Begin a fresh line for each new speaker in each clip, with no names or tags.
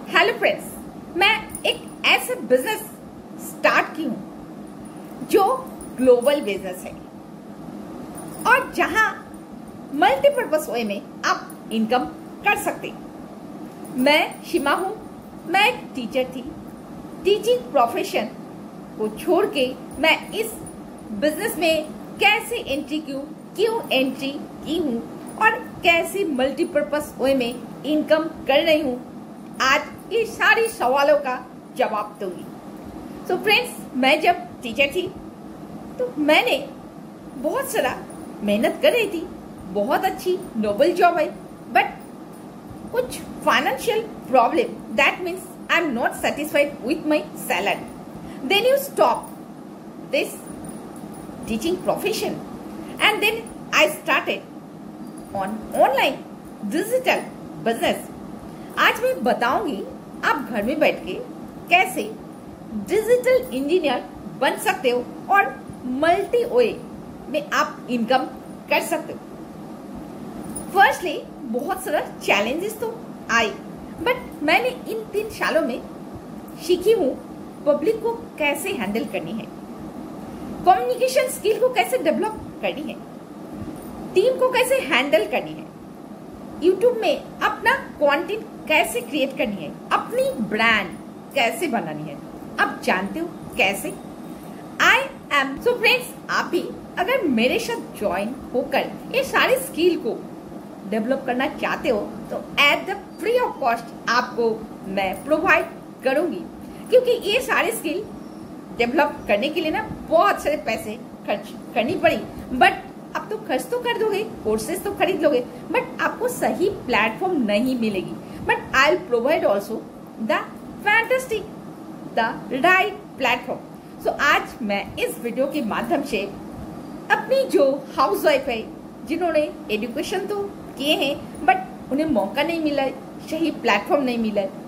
Hello friends, मैं एक ऐसा बिजनेस स्टार्ट की हूं जो ग्लोबल बिजनेस है और जहां मल्टीपर्पस वे में आप इनकम कर सकते। मैं शिमा हूं। मैं एक टीचर थी। टीचिंग प्रोफेशन को छोड़ के मैं इस बिजनेस में कैसे एंट्री क्यों एंट्री की हूं और कैसे मल्टीपर्पस वे में इनकम कर रही हूं, आज ये सारी सवालों का जवाब दूंगी। सो फ्रेंड्स, मैं जब टीचर थी तो मैंने बहुत सारा मेहनत कर रही थी। बहुत अच्छी नोबल जॉब है, बट कुछ financial problem, that means I am not satisfied with my salary. Then you stop this teaching profession and then I started on online digital business. आज मैं बताऊंगी आप घर में बैठ के कैसे डिजिटल इंजीनियर बन सकते हो और मल्टी वे में आप इनकम कर सकते हो। फर्स्टली बहुत सारा चैलेंजेस तो आए, बट मैंने इन 3 सालों में सीखी हूँ पब्लिक को कैसे हैंडल करनी है, कम्युनिकेशन स्किल को कैसे डेवलप करनी है, टीम को कैसे हैंडल करनी है, यूट्यूब में अपना कंटेंट कैसे क्रिएट करनी है, अपनी ब्रांड कैसे बनानी है। आप जानते हो कैसे? आई एम सो फ्रेंड्स, आप भी अगर मेरे साथ ज्वाइन होकर ये सारे स्किल को डेवलप करना चाहते हो तो at the free of cost आपको मैं प्रोवाइड करूंगी, क्योंकि ये सारे स्किल डेवलप करने के लिए ना बहुत सारे पैसे खर्च करनी पड़ी। बट अब तो खर्च तो कर दोगे, कोर्सेज तो खरीद लोगे, बट आपको सही प्लेटफॉर्म नहीं मिलेगी। But I will provide also the fantastic the right platform. So आज मैं इस वीडियो के माध्यम से अपनी जो हाउस वाइफ है, जिन्होंने एजुकेशन तो किए हैं बट उन्हें मौका नहीं मिला है, सही प्लेटफॉर्म नहीं मिला है,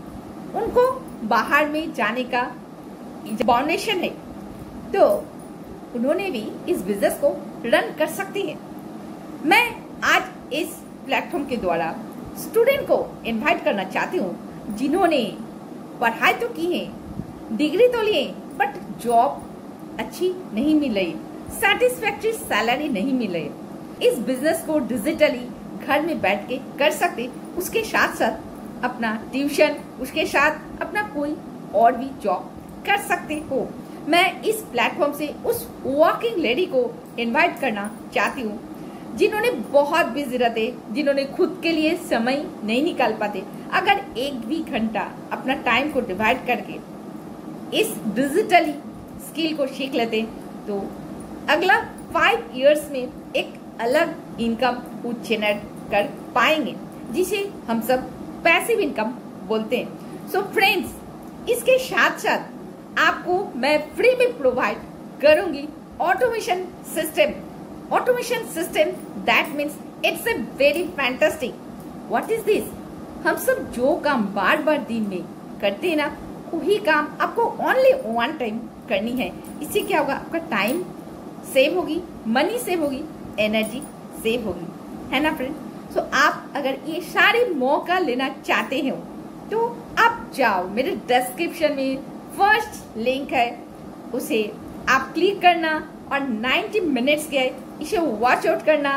उनको बाहर में जाने का फाउंडेशन है, तो उन्होंने भी इस बिजनेस को रन कर सकती हैं। मैं आज इस प्लेटफॉर्म के द्वारा स्टूडेंट को इनवाइट करना चाहती हूँ जिन्होंने पढ़ाई तो की है, डिग्री तो लिए, बट जॉब अच्छी नहीं मिल रही, सेटिस्फैक्टरी सैलरी नहीं मिल रही। इस बिजनेस को डिजिटली घर में बैठ के कर सकते, उसके साथ साथ अपना ट्यूशन, उसके साथ अपना कोई और भी जॉब कर सकते हो। मैं इस प्लेटफॉर्म से उस वर्किंग लेडी को इनवाइट करना चाहती हूँ जिन्होंने बहुत बिजी रहते, जिन्होंने खुद के लिए समय नहीं निकाल पाते। अगर एक भी घंटा अपना टाइम को डिवाइड करके इस डिजिटली स्किल को सीख लेते तो अगला 5 इयर्स में एक अलग इनकम को जनरेट कर पाएंगे, जिसे हम सब पैसिव इनकम बोलते हैं। सो फ्रेंड्स, इसके साथ साथ आपको मैं फ्री में प्रोवाइड करूंगी automation system. Automation system that means it's a very fantastic. What is this? हम सब जो काम बार बार दिन में करते हैं ना, वही काम आपको ओनली 1 टाइम करनी है। इससे क्या होगा? आपका टाइम सेव होगी, मनी सेव होगी, एनर्जी सेव होगी, है ना फ्रेंड? सो आप अगर ये सारे मौका लेना चाहते हो तो आप जाओ, मेरे डिस्क्रिप्शन में फर्स्ट लिंक है, उसे आप क्लिक करना और 90 मिनट्स के इसे वॉच आउट करना।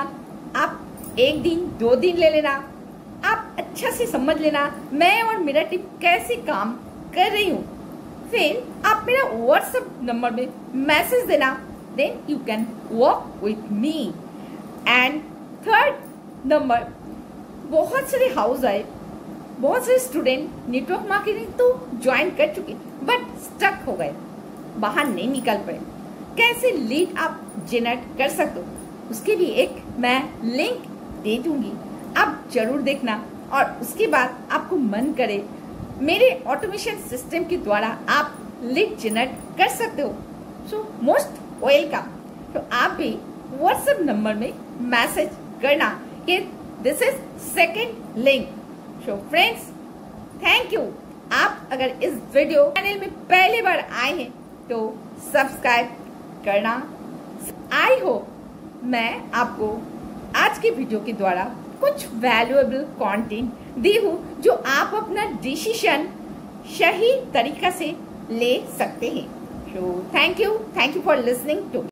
आप 1 दिन 2 दिन ले लेना, आप अच्छा से समझ लेना मैं और मेरा टीम कैसे काम कर रही हूँ। फिर आप मेरा व्हाट्सएप नंबर में मैसेज देना, then you can work with me. And third number, बहुत सारे हाउस आए, बहुत सारे स्टूडेंट नेटवर्क मार्केटिंग तो ज्वाइन कर चुके बट स्टक हो गए, बाहर नहीं निकल पाए। कैसे लीड आप जनरेट कर सकते हो, उसके लिए एक मैं लिंक दे दूंगी, आप जरूर देखना। और उसके बाद आपको मन करे मेरे ऑटोमेशन सिस्टम के द्वारा आप लीड जनरेट कर सकते हो, सो मोस्ट वेलकम। तो आप भी व्हाट्सएप नंबर में मैसेज करना कि this is second link. So friends, thank you. आप अगर इस वीडियो चैनल में पहली बार आए हैं तो सब्सक्राइब करना। आई होप मैं आपको आज के वीडियो के द्वारा कुछ वैल्यूएबल कंटेंट दी हूँ जो आप अपना डिसीजन सही तरीका से ले सकते हैं। So thank you for listening to